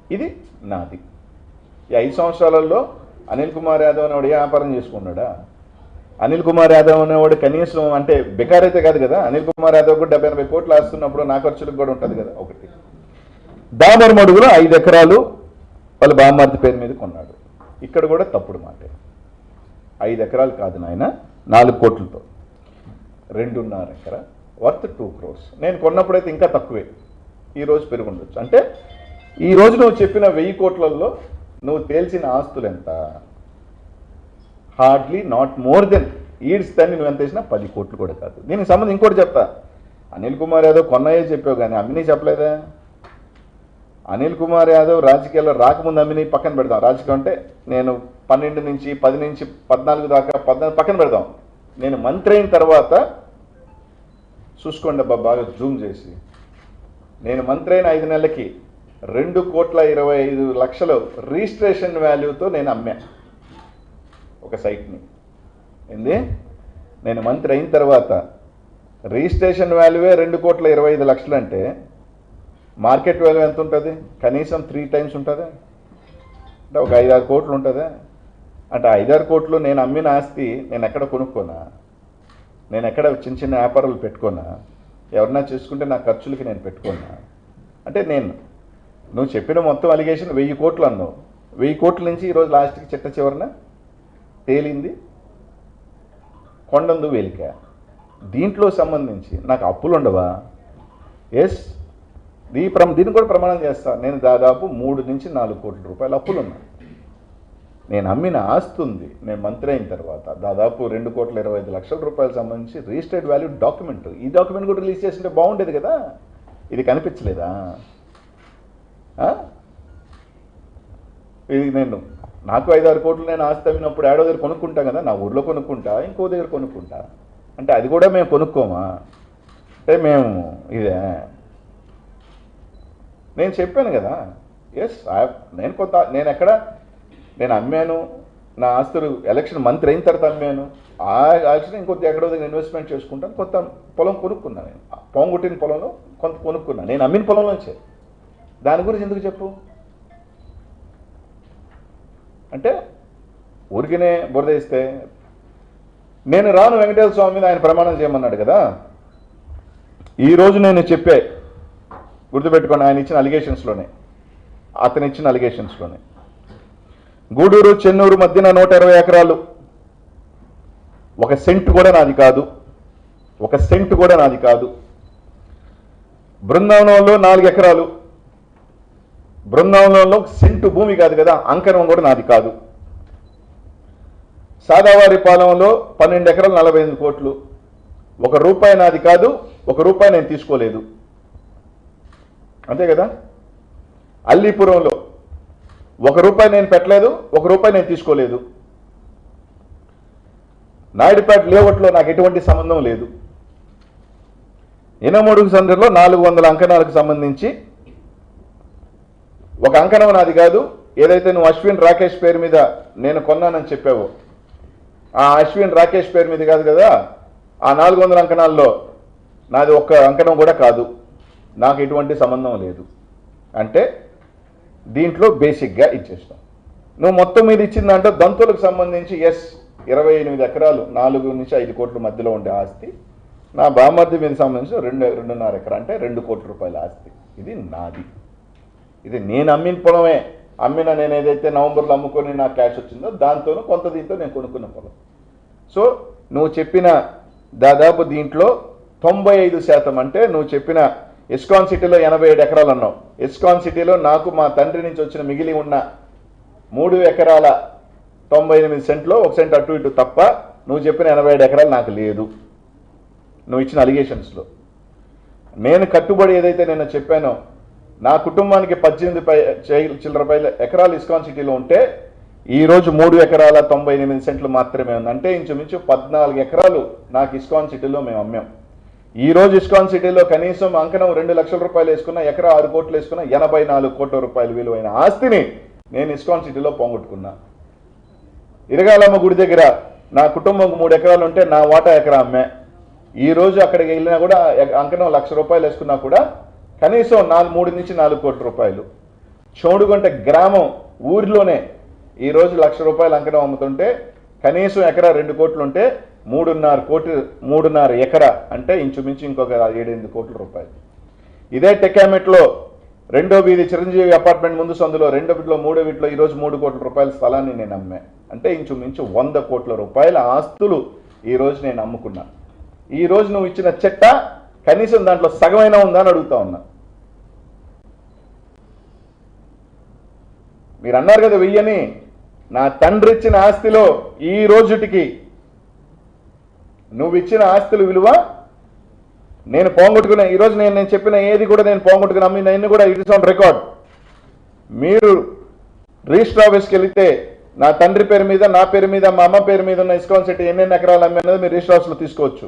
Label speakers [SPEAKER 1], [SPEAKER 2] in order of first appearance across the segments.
[SPEAKER 1] ఇది నాది. ఈ 5 సంవత్సరాలలో అనిల్ కుమార్ యాదవ్ అనేవాడు ఏ వ్యాపారం చేసుకున్నాడా? అనిల్ కుమార్ యాదవ్ అనేవాడు కనీసం అంటే బెకారైతే కాదు కదా. అనిల్ కుమార్ యాదవ్ కూడా 70-80 కోట్లు ఆస్తున్నప్పుడు నా ఖర్చులకు కూడా ఉంటుంది కదా. ఒకటి దామర్ మడుగులో 5 ఎకరాలు వాళ్ళ బామ్మార్ది పేరు మీద కొన్నాడు. ఇక్కడ కూడా తప్పుడు మాటే. 5 ఎకరాలు కాదు నాయన, 4 కోట్లతో 2.5 ఎకరా వర్త్ 2 crores. నేను కొన్నప్పుడైతే ఇంకా తక్కువే, ఈరోజు పెరుగుండొచ్చు. అంటే ఈరోజు నువ్వు చెప్పిన 1000 కోట్లలో నువ్వు తేల్చిన ఆస్తులు ఎంత? హార్డ్లీ నాట్ మోర్ దెన్ ఈడ్స్ దాన్ని నువ్వు ఎంత వేసినా 10 కోట్లు కూడా కాదు. దీనికి సంబంధించి ఇంకోటి చెప్తా. అనిల్ కుమార్ యాదవ్ కొన్నాయే చెప్పావు కానీ అమ్మినీ చెప్పలేదా? అనిల్ కుమార్ యాదవ్ రాజకీయాల్లో రాకముందు అమ్మినీ పక్కన పెడదాం. రాజకీయం అంటే నేను 12 నుంచి 10 నుంచి 14 దాకా 14 పక్కన పెడదాం. నేను మంత్రి అయిన తర్వాత చూసుకోండి అబ్బా బాగా జూమ్ చేసి, నేను మంత్రి అయిన 5 నెలలకి 2,25,00,000 రిజిస్ట్రేషన్ వాల్యూతో నేను అమ్మా ఒక సైట్ని. ఏంది? నేను మంత్రి అయిన తర్వాత రిజిస్ట్రేషన్ వాల్యూవే 2,25,00,000 అంటే మార్కెట్ వాల్యూ ఎంత ఉంటుంది? కనీసం 3 times ఉంటుందా? అంటే ఒక 5-6 కోట్లు ఉంటుందా? అంటే 5-6 కోట్లు నేను అమ్మిన ఆస్తి నేను ఎక్కడ కొనుక్కోనా? నేను ఎక్కడ చిన్న చిన్న వ్యాపారాలు పెట్టుకోనా? ఎవరన్నా చేసుకుంటే నా ఖర్చులకి నేను పెట్టుకోనా? అంటే నువ్వు చెప్పిన మొత్తం అలిగేషన్ 1000 కోట్లు అన్నావు. 1000 కోట్ల నుంచి ఈరోజు లాస్ట్కి చిట్ట చివరన తేలింది కొండందు వేలిక. దీంట్లో సంబంధించి నాకు అప్పులు ఉండవా? ఎస్, దీన్ని కూడా ప్రమాణం చేస్తాను. నేను దాదాపు 3 నుంచి 4 కోట్ల రూపాయలు అప్పులు ఉన్నాయి. నేను అమ్మిన ఆస్తి ఉంది. నేను మంత్రి అయిన తర్వాత దాదాపు 2,25,00,000 రూపాయలు సంబంధించి రిజిస్టర్డ్ వాల్యూ డాక్యుమెంట్. ఈ డాక్యుమెంట్ కూడా రిలీజ్ చేస్తుంటే బాగుండేది కదా. ఇది కనిపించలేదా? ఇది నాకు 5-6 కోట్లు నేను ఆస్తి అమ్మినప్పుడు ఏడో దగ్గర కొనుక్కుంటా కదా. నా ఊర్లో కొనుక్కుంటా, ఇంకో దగ్గర కొనుక్కుంటా. అంటే అది కూడా మేము కొనుక్కోమా? అంటే మేము నేను చెప్పాను కదా. ఎస్, నేను అమ్మాను నా ఆస్తులు. ఎలక్షన్ మంత్రి అయిన తర్వాత అమ్మాను. ఆ ఆస్తిని ఇంకొద్ది ఎక్కడో దగ్గర ఇన్వెస్ట్మెంట్ చేసుకుంటాను. కొత్త పొలం కొనుక్కున్నాను. నేను పొంగుట్టిన పొలంలో కొంత కొనుక్కున్నాను. నేను అమ్మిన పొలంలోంచే. దాని గురించి ఎందుకు చెప్పు? అంటే ఊరికినే బురదేస్తే నేను రాను వెంకటేశ్వర స్వామి మీద ఆయన ప్రమాణం చేయమన్నాడు కదా. ఈరోజు నేను చెప్పే గుర్తుపెట్టుకోండి, ఆయన ఇచ్చిన అలిగేషన్స్లోనే, అతను ఇచ్చిన అలిగేషన్స్లోనే గూడూరు చెన్నూరు మధ్యన 120 ఎకరాలు, 1 సెంట్ కూడా నాది కాదు. 1 సెంట్ కూడా నాది కాదు. బృందావనంలో 4 ఎకరాలు, బృందావనంలో సెంటు భూమి కాదు కదా, అంకణం కూడా నాది కాదు. సాదావారి పాలెంలో 12 ఎకరాలు 48 కోట్లు, 1 రూపాయి నాది కాదు. 1 రూపాయి నేను తీసుకోలేదు. అంతే కదా. అల్లీపురంలో 1 రూపాయి నేను పెట్టలేదు, 1 రూపాయి నేను తీసుకోలేదు. నాయుడుపేట లేఅవుట్లో నాకు ఎటువంటి సంబంధం లేదు. ఇనమడుగు సందర్లో 400 అంకణాలకు సంబంధించి 1 అంకణం నాది కాదు. ఏదైతే నువ్వు అశ్విన్ రాకేష్ పేరు మీద నేను కొన్నానని చెప్పావో ఆ అశ్విన్ రాకేష్ పేరు మీద కాదు కదా. ఆ 400 అంకణాల్లో నాది 1 అంకణం కూడా కాదు. నాకు ఎటువంటి సంబంధం లేదు. అంటే దీంట్లో బేసిక్గా ఇచ్చేస్తాం. నువ్వు మొత్తం మీద ఇచ్చిన దాంట్లో దంతులకు సంబంధించి 28 ఎకరాలు 4 నుంచి 5 కోట్ల మధ్యలో ఉండే ఆస్తి నా బామర్ది మీద సంబంధించి 2.5 ఎకరా అంటే 2 కోట్ల రూపాయల ఆస్తి. ఇది నాది. ఇది నేను అమ్మిన పొలమే. నేను ఏదైతే నవంబర్లో అమ్ముకొని నాకు క్యాష్ వచ్చిందో దాంతోనూ కొంత దీంతో నేను కొనుక్కున్న పొలం. సో నువ్వు చెప్పిన దాదాపు దీంట్లో 95% అంటే నువ్వు చెప్పిన ఇస్కాన్ సిటీలో 87 ఎకరాలు అన్నావు. ఇస్కాన్ సిటీలో నాకు మా తండ్రి నుంచి వచ్చిన మిగిలి ఉన్న 3 ఎకరాల 98 సెంట్లో 1 సెంట్ అటు ఇటు తప్ప నువ్వు చెప్పిన 87 ఎకరాలు నాకు లేదు. నువ్వు ఇచ్చిన అలిగేషన్స్లో నేను కట్టుబడి ఏదైతే నేను చెప్పానో నా కుటుంబానికి 18 చిల్లర ఎకరాలు ఇస్కాన్ సిటీలో ఉంటే ఈరోజు 3 ఎకరాల 98 సెంట్లు మాత్రమే ఉంది. అంటే ఇంచుమించు 14 ఎకరాలు నాకు ఇస్కాన్ సిటీలో మేము అమ్మాం. ఈరోజు ఇస్కాన్ సిటీలో కనీసం అంకణం 2 లక్షల రూపాయలు వేసుకున్నా, ఎకరా 6 కోట్లు వేసుకున్నా 84 కోట్ల రూపాయలు విలువైన ఆస్తిని నేను ఇస్కాన్ సిటీలో పోగొట్టుకున్నా. ఇరగాలమ్మ గుడి దగ్గర నా కుటుంబం 3 ఎకరాలు ఉంటే నా వాటా ఎకరా అమ్మే. ఈరోజు అక్కడికి వెళ్ళినా కూడా అంకణం 1,00,000 రూపాయలు వేసుకున్నా కూడా కనీసం 3 నుంచి 4 కోట్ల రూపాయలు. చౌడుగుంట గ్రామం ఊరిలోనే ఈరోజు ₹1,00,000 అంకణం అమ్ముతుంటే కనీసం ఎకరా 2 కోట్లు ఉంటే 3.5 ఎకరా అంటే ఇంచుమించు ఇంకొక 7-8 కోట్ల రూపాయలు. ఇదే టెక్కామెట్లో రెండో వీధి చిరంజీవి అపార్ట్మెంట్ ముందు సందులో రెండో వీధిలో మూడో వీధిలో ఈరోజు 3 కోట్ల రూపాయల స్థలాన్ని నేను అమ్మా. అంటే ఇంచుమించు 100 కోట్ల రూపాయల ఆస్తులు ఈరోజు నేను అమ్ముకున్నా. ఈరోజు నువ్వు ఇచ్చిన చెట్ట కనీసం దాంట్లో సగమైనా ఉందా అని అడుగుతా ఉన్నా. మీరు అన్నారు కదా వెయ్యని, నా తండ్రి ఇచ్చిన ఆస్తిలో ఈ రోజుటికి నువ్వు ఇచ్చిన ఆస్తుల విలువ నేను పోగొట్టుకున్నా. ఈరోజు నేను చెప్పిన ఏది కూడా నేను పోగొట్టుకుని అమ్మిన కూడా ఇట్ ఇస్ ఆన్ రికార్డ్. మీరు రిజిస్టర్ ఆఫీస్కి వెళితే నా తండ్రి పేరు మీద, నా పేరు మీద, మా అమ్మ పేరు మీద ఉన్న ఇస్కాన్ సిటీ ఎన్నెన్ని ఎకరాలు అమ్మినది మీరు రిజిస్టర్ ఆఫీస్లో తీసుకోవచ్చు.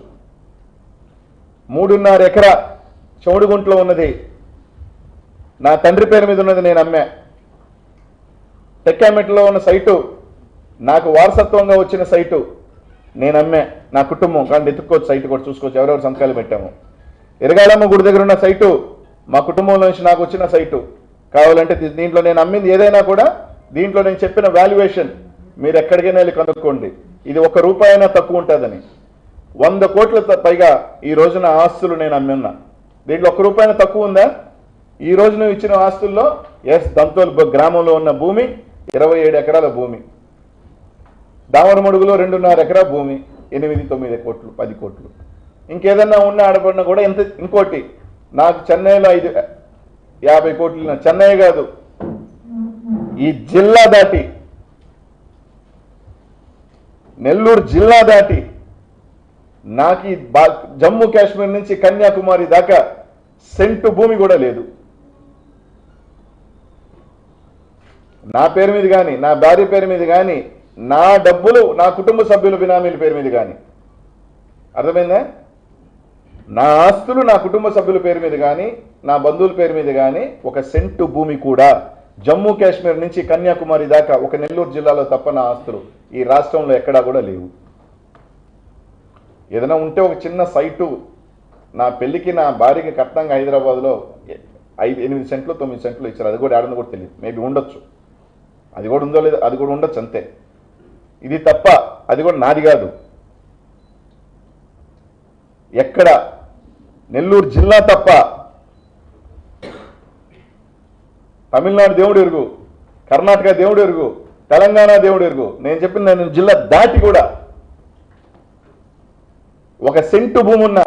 [SPEAKER 1] 3.5 ఎకరా చౌడుగుంట్లో ఉన్నది నా తండ్రి పేరు మీద ఉన్నది నేను అమ్మా. టెక్కామెట్లో ఉన్న సైటు నాకు వారసత్వంగా వచ్చిన సైటు నేను అమ్మా. నా కుటుంబం కానీ ఎత్తుక్కోవచ్చు, సైటు కూడా చూసుకోవచ్చు, ఎవరెవరు సంతకాలు పెట్టాము. ఎరగాలమ్మ గుడి దగ్గర ఉన్న సైటు మా కుటుంబంలో నుంచి నాకు వచ్చిన సైటు. కావాలంటే దీంట్లో నేను అమ్మింది ఏదైనా కూడా దీంట్లో నేను చెప్పిన వాల్యుయేషన్ మీరు ఎక్కడికైనా వెళ్ళి కనుక్కోండి. ఇది ₹1 అయినా తక్కువ ఉంటుందని. 100 కోట్ల పైగా ఈ రోజున ఆస్తులు నేను అమ్మిన్నా. దీంట్లో ₹1 అయినా తక్కువ ఉందా? ఈ రోజు నువ్వు ఇచ్చిన ఆస్తుల్లో దంతోల్ గ్రామంలో ఉన్న భూమి 27 ఎకరాల భూమి, దామరమడుగులో 2.5 ఎకరా భూమి 8-9 కోట్లు 10 కోట్లు. ఇంకేదన్నా ఉన్న ఆడపడినా కూడా ఎంత. ఇంకోటి నాకు చెన్నైలో 50 కోట్లు. చెన్నై కాదు, ఈ జిల్లా దాటి నెల్లూరు జిల్లా దాటి నాకు ఈ జమ్మూ కాశ్మీర్ నుంచి కన్యాకుమారి దాకా సెంటు భూమి కూడా లేదు. నా పేరు మీద కానీ, నా భార్య పేరు మీద కానీ, నా డబ్బులు నా కుటుంబ సభ్యుల బినామీల పేరు మీద కానీ. అర్థమైందా? నా ఆస్తులు నా కుటుంబ సభ్యుల పేరు మీద కానీ, నా బంధువుల పేరు మీద కానీ ఒక సెంటు భూమి కూడా జమ్మూ కాశ్మీర్ నుంచి కన్యాకుమారి దాకా ఒక నెల్లూరు జిల్లాలో తప్ప నా ఆస్తులు ఈ రాష్ట్రంలో ఎక్కడా కూడా లేవు. ఏదైనా ఉంటే ఒక చిన్న సైటు నా పెళ్లికి నా భార్యకి కట్నంగా హైదరాబాద్లో 8 సెంట్లు 9 సెంట్లు ఇచ్చారు. అది కూడా ఏడని కూడా తెలియదు. మేబీ ఉండొచ్చు, అది కూడా ఉందో లేదో, అది కూడా ఉండొచ్చు అంతే. ఇది తప్ప అది కూడా నాది కాదు. ఎక్కడ నెల్లూరు జిల్లా తప్ప తమిళనాడు దేవుడు ఎరుగు, కర్ణాటక దేవుడు ఎరుగు, తెలంగాణ దేవుడు ఎరుగు, నేను చెప్పిన నేను జిల్లా దాటి కూడా ఒక సెంటు భూమి ఉన్నా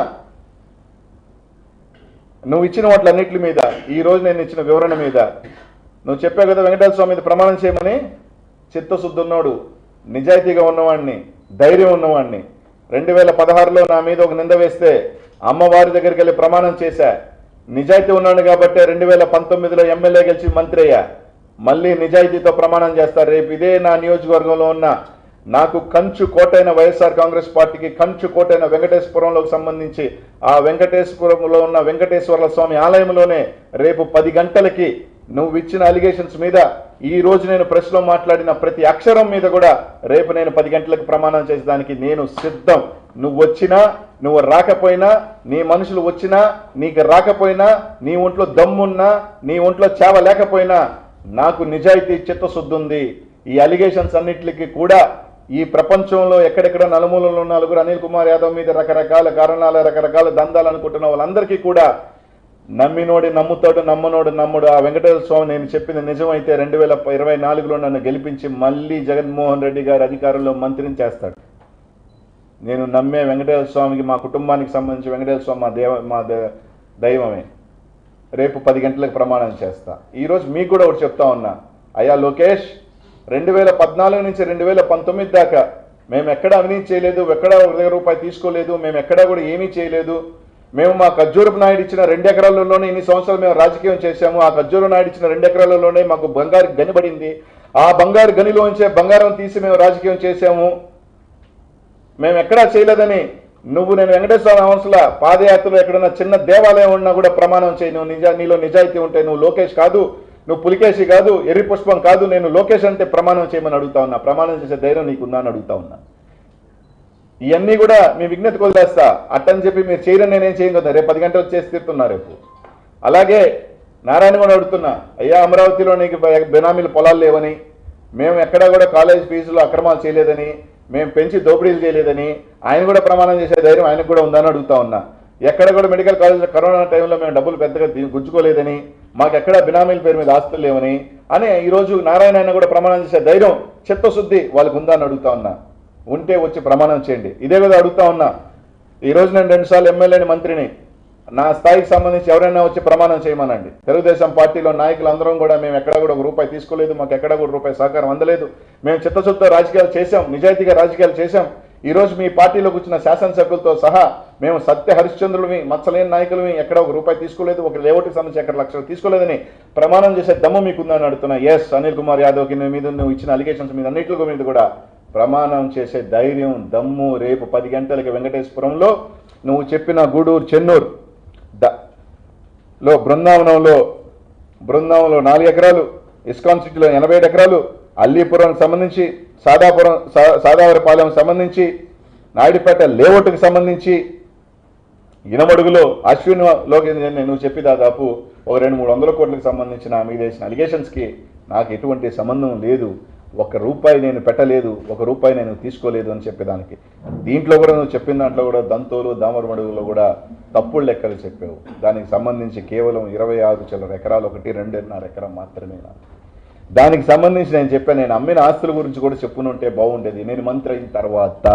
[SPEAKER 1] నువ్వు ఇచ్చిన వాటిలన్నింటి మీద, ఈరోజు నేను ఇచ్చిన వివరణ మీద నువ్వు చెప్పావు కదా వెంకటేశ్వర స్వామి మీద ప్రమాణం చేయమని. చిత్తశుద్ధి ఉన్నోడు, నిజాయితీగా ఉన్నవాడిని, ధైర్యం ఉన్నవాడిని. 2016లో నా మీద ఒక నింద వేస్తే అమ్మవారి దగ్గరికి వెళ్ళి ప్రమాణం చేశా. నిజాయితీ ఉన్నాడు కాబట్టి 2019లో ఎమ్మెల్యే గెలిచి మంత్రి అయ్యా. మళ్ళీ నిజాయితీతో ప్రమాణం చేస్తారు. రేపు ఇదే నా నియోజకవర్గంలో ఉన్న నాకు కంచు కోటైన వైఎస్ఆర్ కాంగ్రెస్ పార్టీకి కంచు కోటైన వెంకటేశ్వరంలోకి సంబంధించి ఆ వెంకటేశ్వరంలో ఉన్న వెంకటేశ్వర స్వామి ఆలయంలోనే రేపు 10 గంటలకి నువ్వు ఇచ్చిన అలిగేషన్స్ మీద ఈ రోజు నేను ప్రెస్లో మాట్లాడిన ప్రతి అక్షరం మీద కూడా రేపు నేను 10 గంటలకు ప్రమాణం చేసేదానికి నేను సిద్ధం. నువ్వు వచ్చినా నువ్వు రాకపోయినా, నీ మనుషులు వచ్చినా నీకు రాకపోయినా, నీ ఒంట్లో దమ్మున్నా నీ ఒంట్లో చేవ లేకపోయినా నాకు నిజాయితీ చిత్తశుద్ధి ఉంది. ఈ అలిగేషన్స్ అన్నిటికీ కూడా ఈ ప్రపంచంలో ఎక్కడెక్కడ నలుమూలలో నలుగురు అనిల్ కుమార్ యాదవ్ మీద రకరకాల కారణాలు రకరకాల దందాలు అనుకుంటున్న వాళ్ళందరికీ కూడా నమ్మినోడి నమ్ముతాడు, నమ్మనోడు నమ్ముడు. ఆ వెంకటేశ్వర స్వామి నేను చెప్పింది నిజమైతే 2024లో నన్ను గెలిపించి మళ్ళీ జగన్మోహన్ రెడ్డి గారు అధికారంలో మంత్రిని చేస్తాడు. నేను నమ్మే వెంకటేశ్వర స్వామికి, మా కుటుంబానికి సంబంధించి వెంకటేశ్వర స్వామి మా దైవమే. రేపు 10 గంటలకు ప్రమాణం చేస్తా. ఈరోజు మీకు కూడా ఒకటి చెప్తా ఉన్నా, అయ్యా లోకేష్, 2014 నుంచి 2019 దాకా మేము ఎక్కడ అవినీతి చేయలేదు, ఎక్కడ ₹1 తీసుకోలేదు, మేము ఎక్కడా కూడా ఏమీ చేయలేదు. మేము మా ఖర్జూరపు నాయుడు ఇచ్చిన 2 ఎకరాలలోనే ఇన్ని సంవత్సరాలు మేము రాజకీయం చేశాము. ఆ ఖర్జూర నాయుడు ఇచ్చిన 2 ఎకరాలలోనే మాకు బంగారు గని పడింది. ఆ బంగారు గనిలోంచే బంగారం తీసి మేము రాజకీయం చేశాము. మేము ఎక్కడా చేయలేదని నేను వెంకటేశ్వర హౌస్ల పాదయాత్రలో ఎక్కడన్నా చిన్న దేవాలయం ఉన్నా కూడా ప్రమాణం చేయి. నీలో నిజాయితీ ఉంటే నువ్వు లోకేష్ కాదు, నువ్వు పులికేసి కాదు, ఎర్రి పుష్పం కాదు, నేను లోకేష్ అంటే ప్రమాణం చేయమని అడుగుతా ఉన్నా. ప్రమాణం చేసే ధైర్యం నీకుందా అని అడుగుతా ఉన్నా. ఇవన్నీ కూడా మీ విజ్ఞతకు వదిలేస్తా. అట్టని చెప్పి మీరు చేయరని నేనేం చేయను కదా. రేపు 10 గంటలకు చేసి తీరుతున్నా రేపు. అలాగే నారాయణ కూడా అడుగుతున్నా, అయ్యా అమరావతిలో నీకు బెనామీలు పొలాలు లేవని, మేము ఎక్కడా కూడా కాలేజ్ ఫీజులో అక్రమాలు చేయలేదని, మేము పెంచి దోపిడీలు చేయలేదని ఆయన కూడా ప్రమాణం చేసే ధైర్యం ఆయనకు కూడా ఉందని అడుగుతా ఉన్నా. ఎక్కడ కూడా మెడికల్ కాలేజ్లో కరోనా టైంలో మేము డబ్బులు పెద్దగా గుంజుకోలేదని, మాకు ఎక్కడ బినామీల పేరు మీద ఆస్తులు లేవని అని ఈరోజు నారాయణ ఆయన కూడా ప్రమాణం చేసే ధైర్యం, చిత్తశుద్ధి వాళ్ళకు ఉందని అడుగుతా ఉన్నా. ఉంటే వచ్చి ప్రమాణం చేయండి. ఇదే కదా అడుగుతా ఉన్నా. ఈరోజు నేను 2 సార్లు ఎమ్మెల్యేని, మంత్రిని, నా స్థాయికి సంబంధించి ఎవరైనా వచ్చి ప్రమాణం చేయమనండి. తెలుగుదేశం పార్టీలో నాయకులందరం కూడా మేము ఎక్కడా కూడా ఒక రూపాయి తీసుకోలేదు, మాకు ఎక్కడా కూడా రూపాయి సహకారం అందలేదు. మేము చిత్తశుద్ధ రాజకీయాలు చేశాం, నిజాయితీగా రాజకీయాలు చేశాం. ఈరోజు మీ పార్టీలోకి వచ్చిన శాసనసభ్యులతో సహా మేము సత్య హరిశ్చంద్రులమి, మచ్చలేని నాయకులమి, ఎక్కడ ఒక రూపాయి తీసుకోలేదు, ఒక లేఅవుట్కి సంబంధించి ఎక్కడ లక్షలు తీసుకోలేదని ప్రమాణం చేసే దమ్ము మీకుందని అడుగుతున్నా. ఎస్, అనిల్ కుమార్ యాదవ్కి మీద నువ్వు ఇచ్చిన అలిగేషన్స్ మీద అన్నింటి మీద కూడా ప్రమాణం చేసే ధైర్యం, దమ్ము రేపు 10 గంటలకి వెంకటేశ్వరంలో నువ్వు చెప్పిన గూడూరు, చెన్నూరు లో బృందావనంలో 4 ఎకరాలు, ఇస్కాన్ సిటీలో 87 ఎకరాలు, అల్లీపురం సంబంధించి, సాదావరపాలెం సంబంధించి, నాయుడుపేట లేఅవుట్కి సంబంధించి, ఇనమడుగులో అశ్విన్లోకి నువ్వు చెప్పి దాదాపు ఒక 200-300 కోట్లకు సంబంధించిన మీద వేసిన అలిగేషన్స్కి నాకు ఎటువంటి సంబంధం లేదు. 1 రూపాయి నేను పెట్టలేదు, 1 రూపాయి నేను తీసుకోలేదు అని చెప్పేదానికి. దీంట్లో కూడా నువ్వు చెప్పిన దాంట్లో కూడా దంతోలు, దామరమడుగులో కూడా తప్పుడు లెక్కలు చెప్పావు. దానికి సంబంధించి కేవలం 26 చిల్లర ఎకరాలు, 1-2.5 ఎకరం మాత్రమే. దానికి సంబంధించి నేను చెప్పాను, నేను అమ్మిన ఆస్తుల గురించి కూడా చెప్పునుంటే బాగుండేది నేను మంత్రి అయిన తర్వాత.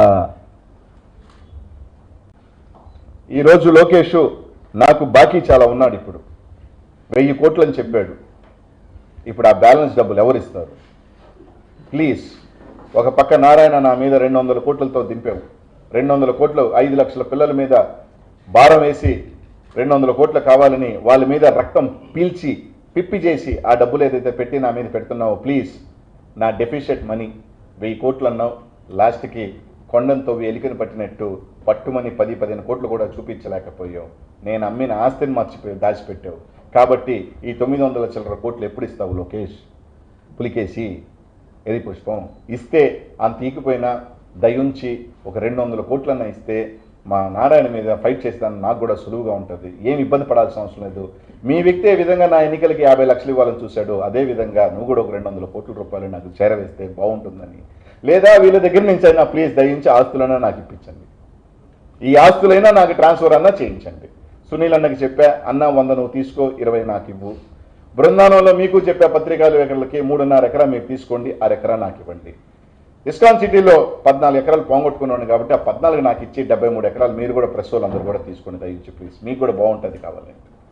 [SPEAKER 1] ఈరోజు లోకేష్ నాకు బాకీ చాలా ఉన్నాడు. ఇప్పుడు 1000 కోట్లు అని చెప్పాడు. ఇప్పుడు ఆ బ్యాలెన్స్ డబ్బులు ఎవరు ఇస్తారు? ప్లీజ్. ఒక పక్క నారాయణ నా మీద 200 కోట్లతో దింపావు. 200 కోట్లు 5 లక్షల పిల్లల మీద భారం వేసి 200 కోట్లు కావాలని వాళ్ళ మీద రక్తం పీల్చి పిప్పి చేసి ఆ డబ్బులు ఏదైతే పెట్టి నా మీద పెడుతున్నావో ప్లీజ్. నా డెఫిషియట్ మనీ 1000 కోట్లు అన్నావు. లాస్ట్కి కొండంతో ఎలికను పట్టినట్టు పట్టుమని 10-15 కోట్లు కూడా చూపించలేకపోయావు. నేను అమ్మిన ఆస్తిని దాచిపెట్టావు. కాబట్టి ఈ 900 చిల్లర కోట్లు ఎప్పుడు ఇస్తావు లోకేష్? పులికేసి ఎది పుష్పం ఇస్తే అంత ఈకిపోయినా దయుంచి ఒక 200 కోట్లన్నా ఇస్తే మా నారాయణ మీద ఫైట్ చేస్తాను, నాకు కూడా సులువుగా ఉంటుంది. ఏమి ఇబ్బంది పడాల్సిన అవసరం లేదు. మీ వ్యక్తి ఏ విధంగా నా ఎన్నికలకి 50 లక్షలు ఇవ్వాలని చూశాడు, అదేవిధంగా నువ్వు కూడా ఒక 200 కోట్ల రూపాయలు నాకు చేరవేస్తే బాగుంటుందని. లేదా వీళ్ళ దగ్గర నుంచి అయినా ప్లీజ్ దయించి ఆస్తులైనా నాకు ఇప్పించండి. ఈ ఆస్తులైనా నాకు ట్రాన్స్ఫర్ అన్నా చేయించండి. సునీల్ అన్నకి చెప్పా, అన్న 100 నువ్వు తీసుకో, 20 నాకు ఇవ్వు. బృందావనంలో మీకు చెప్పే పత్రికలు ఎకరాలకి 3.5 ఎకరా మీరు తీసుకోండి, 6 ఎకరా నాకు ఇవ్వండి. ఇస్కాన్ సిటీలో 14 ఎకరాలు పోగొట్టుకున్నాను కాబట్టి ఆ 14 నాకు ఇచ్చి 73 ఎకరాలు మీరు కూడా ప్రెస్ వాళ్ళు అందరూ కూడా తీసుకోండి దయించి ప్లీజ్. మీకు కూడా బాగుంటుంది కావాలంటే.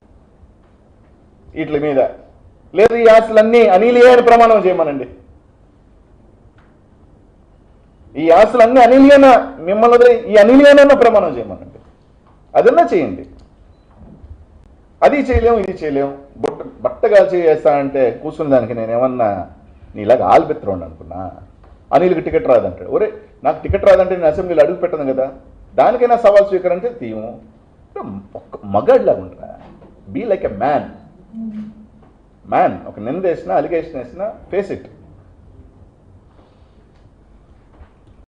[SPEAKER 1] వీటి మీద లేదు, ఈ ఆస్తులన్నీ అనిలే అని ప్రమాణం చేయమనండి. ఈ ఆస్తులన్నీ అనిలియన, మిమ్మల్ని ఈ అనిలియనన్న ప్రమాణం చేయమనండి. అదన్నా చేయండి. అది చేయలేము, ఇది చేయలేము. బట్టగా చేస్తానంటే కూర్చుని దానికి నేనేమన్నా నీలాగా ఆల్బెత్తుకోండి అనుకున్నా. అనిల్కి టికెట్ రాదంటాడు. ఒరే నాకు టికెట్ రాదంటే నేను అసెంబ్లీలో అడుగు పెట్టను కదా, దానికైనా సవాల్ స్వీకరించే తీయము. మగాడిలాగా ఉండరా, బీ లైక్ ఎ మ్యాన్. ఒక నింద వేసినా, అలిగేషన్ వేసినా ఫేస్ ఇట్.